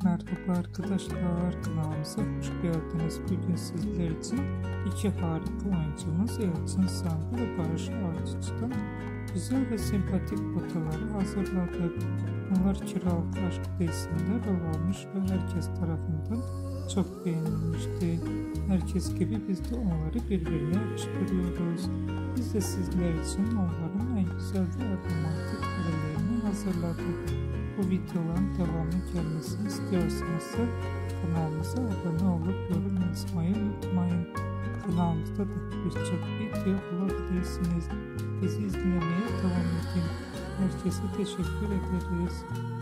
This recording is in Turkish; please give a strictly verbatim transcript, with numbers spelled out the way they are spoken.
Merhaba arkadaşlar, kanalımıza hoş geldiniz. Bugün sizler için iki harika oyuncumuz Elçin Sangu ve Barış Arduç'tan güzel ve sempatik fotoğrafları hazırladık. Onlar kiralık aşk dizisinde rol almış ve herkes tarafından çok beğenilmişti. Herkes gibi biz de onları birbirine yakıştırıyoruz. Biz de sizler için onların en güzel ve romantik karelerini hazırladık. Bu videoların devamı gelmesini istiyorsanız kanalımıza abone olup yorum yazmayı unutmayın. Kanalımızda da birçok video bulabilirsiniz. Bizi izlemeye devam edin. Herkese teşekkür ederiz.